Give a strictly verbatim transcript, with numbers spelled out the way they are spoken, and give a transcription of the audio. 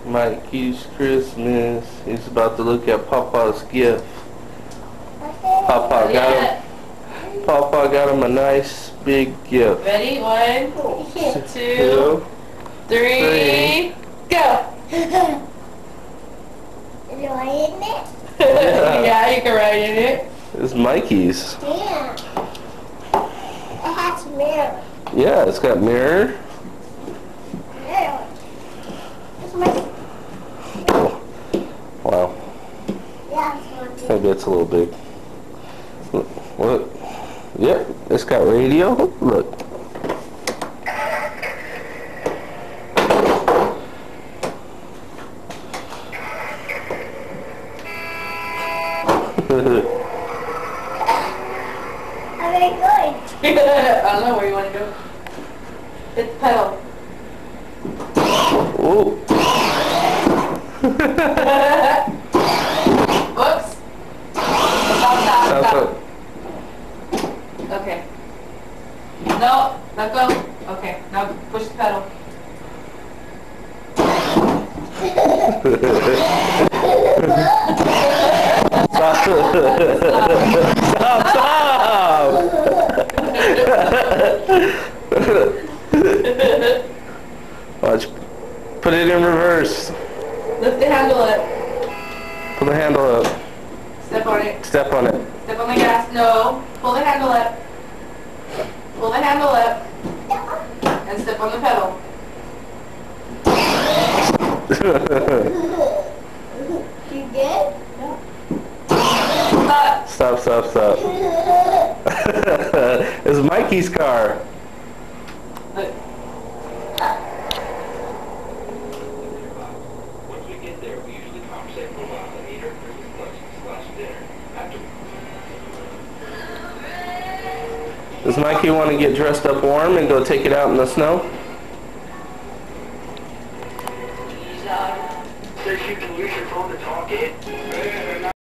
Mikey's Christmas. He's about to look at Papa's gift. Papa got him. Papa got him a nice big gift. Ready? One, two, Two, three, three. go! Is it right in it? Yeah. Yeah, you can write in it. It's Mikey's. Yeah. It has mirror. Yeah, it's got mirror. Mirror. It's my... Wow. Yeah, it's my... Maybe it's a little big. Look. Look. Yep, it's got radio. Look. How are they going? I don't know where you want to go. Hit the pedal. Ooh. Whoops. Stop, stop, Stop, stop. Okay. No, let go. Okay, now push the pedal. Stop. Stop, stop. Watch. Put it in reverse. Lift the handle up. Put the handle up. Step on it. Step on it. Step on the gas. No. Pull the handle up. Pull the handle up. And step on the pedal. You did? Stop. Stop, stop, stop. It's Mikey's car. Look. Once we get there, we usually conversate for a while and eat our Christmas lunch slash dinner. After Does Mikey want to get dressed up warm and go take it out in the snow? says you can use your phone to talk in.